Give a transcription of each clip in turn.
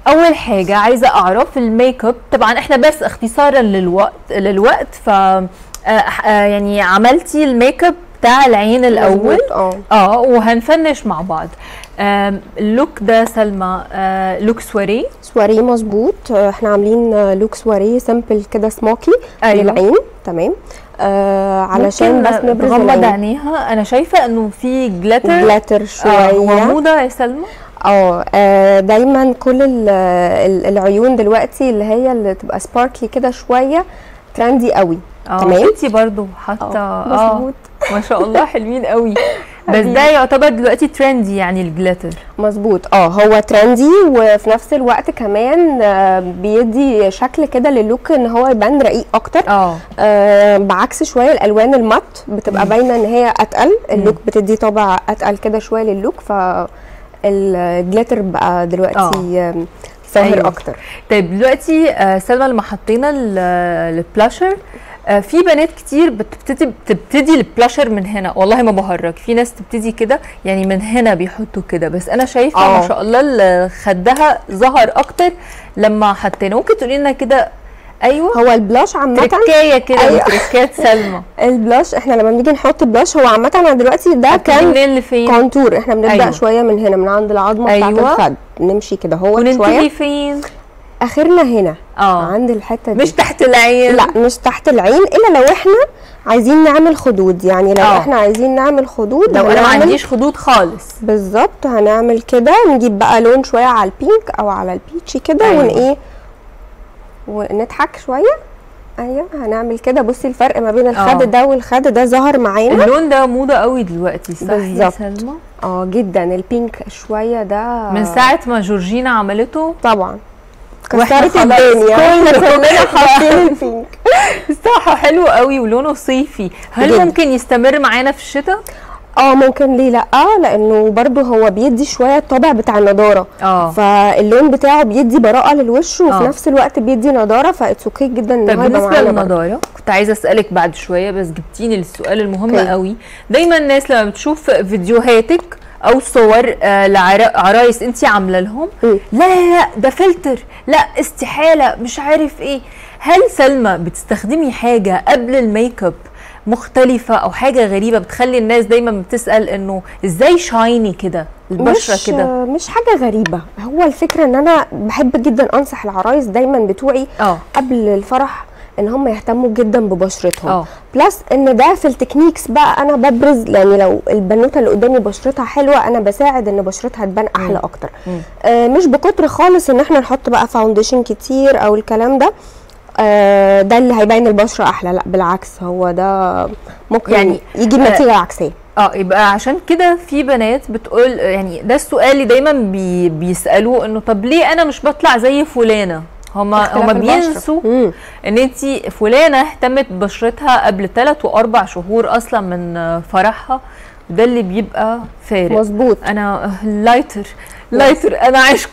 اول حاجه عايزه اعرف الميك اب، طبعا احنا بس اختصارا للوقت ف يعني عملتي الميك اب بتاع العين الاول. وهنفنش مع بعض. اللوك ده سلمى لوك سواريه مظبوط. احنا عاملين لوك سواريه سامبل كده سموكي للعين. تمام. علشان بس نبرز نغمض عينيها. انا شايفه انه في جلاتر شويه. هو موضه يا سلمى؟ دايما كل العيون دلوقتي اللي تبقى سباركلي كده شويه ترندي قوي. تمام. انتي برضو حاطه مظبوط ما شاء الله حلوين قوي. بس ده يعتبر دلوقتي ترندي يعني الجلاتر. مظبوط. هو ترندي وفي نفس الوقت كمان بيدي شكل كده للوك ان هو يبان رقيق اكتر. بعكس شويه الالوان المات بتبقى باينه ان هي اتقل. اللوك بتدي طابع اتقل كده شويه للوك، فالجلاتر بقى دلوقتي ظاهر اكتر. طيب دلوقتي سلمى لما حطينا البلاشر، في بنات كتير بتبتدي البلاشر من هنا، والله ما بهرج، في ناس تبتدي كده يعني من هنا بيحطوا كده، بس انا شايفه ما شاء الله خدها ظهر اكتر لما حطينا. ممكن تقولي لنا كده؟ ايوه. هو البلاش عامه تركايه كده. أيوة. تركات سلمى. البلاش احنا لما بنيجي نحط بلاش هو عامه انا دلوقتي ده كان منين لفين؟ كونتور. احنا بنبدا شويه من هنا من عند العظمه بتاعت الخد، نمشي كده هو شويه وننتهي فين؟ اخرنا هنا عند الحته دي، مش تحت العين. لا مش تحت العين، الا لو احنا عايزين نعمل خدود. يعني لو احنا عايزين نعمل خدود، لو انا ما عنديش خدود خالص بالظبط هنعمل كده، نجيب بقى لون شويه على البينك او على البيتشي كده. ونضحك شويه. هنعمل كده. بصي الفرق ما بين الخد ده والخد ده ظهر معانا. اللون ده موضه قوي دلوقتي، صح يا سلمى؟ جدا. البينك شويه ده من ساعه ما جورجينا عملته طبعا كسرت الدنيا. كلنا حاطين البينك. الصراحه حلو قوي ولونه صيفي. هل جدا. ممكن يستمر معانا في الشتاء؟ ممكن، ليه لا؟ لانه برضو هو بيدي شويه الطابع بتاع النضاره. فاللون بتاعه بيدي براءه للوش وفي نفس الوقت بيدي نضاره، فاتس اوكي جدا ان هو يبقى معانا. للنضاره كنت عايزه اسالك بعد شويه، بس جبتيني للسؤال المهم قوي. دايما الناس لما بتشوف فيديوهاتك او صور لعرايس انتي عامله لهم، لا ده فلتر، لا استحاله، مش عارف ايه. هل سلمى بتستخدمي حاجه قبل الميك اب مختلفة أو حاجة غريبة بتخلي الناس دايما بتسأل إنه إزاي شايني كده البشرة كده؟ مش حاجة غريبة. هو الفكرة إن أنا بحب جدا أنصح العرايس دايما بتوعي قبل الفرح إن هم يهتموا جدا ببشرتهم. بلس إن ده في التكنيكس بقى أنا ببرز، يعني لو البنوتة اللي قدامي بشرتها حلوة أنا بساعد إن بشرتها تبان أحلى أكتر. مش بكتر خالص إن إحنا نحط بقى فاونديشن كتير أو الكلام ده. ده اللي هيبين البشره احلى، لا بالعكس، هو ده ممكن يعني يجيب نتيجه عكسيه. يبقى عشان كده في بنات بتقول، يعني ده السؤال اللي دايما بيسالوه، انه طب ليه انا مش بطلع زي فلانه؟ هما بينسوا ان انتي فلانه اهتمت ببشرتها قبل 3 و4 شهور اصلا من فرحها، وده اللي بيبقى فارق. مظبوط. انا لايتر انا عشق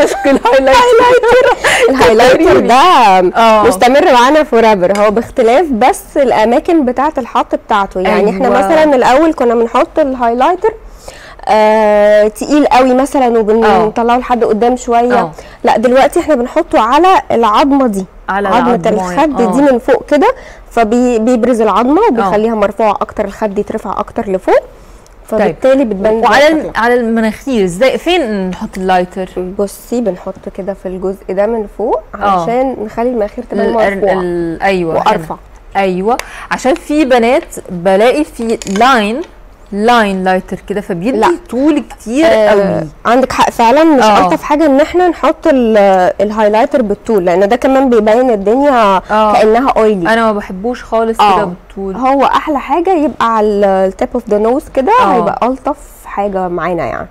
الهايلايتر ده مستمر معانا فوريفر. هو باختلاف بس الاماكن بتاعه الحط بتاعته. يعني احنا مثلا الاول كنا بنحط الهايلايتر تقيل قوي مثلا وبنطلعه لحد قدام شويه. لا دلوقتي احنا بنحطه على العظمه دي، على عظمه الخد دي من فوق كده، فبيبرز العظمه وبيخليها مرفوعه اكتر، الخد يترفع اكتر لفوق، فبالتالي بتبان. وعلى المناخير ازاي، فين نحط اللايتر؟ بصي بنحط كده في الجزء ده من فوق علشان نخلي المناخير تبان مرفوعه. ايوه وارفع. ايوه، عشان في بنات بلاقي في لاين لايتر كده فبيدي طول كتير قوي. عندك حق فعلا. مش الطف حاجه ان احنا نحط الهايلايتر بالطول، لان ده كمان بيبين الدنيا كانها اويلي. انا ما بحبوش خالص كده بالطول. هو احلى حاجه يبقى على التيب اوف ذا نوز كده، هيبقى الطف حاجه معانا يعني.